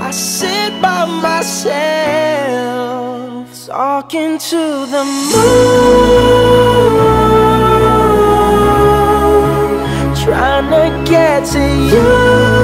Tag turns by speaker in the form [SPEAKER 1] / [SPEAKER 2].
[SPEAKER 1] I sit by myself, talking to the moon, trying to get to you.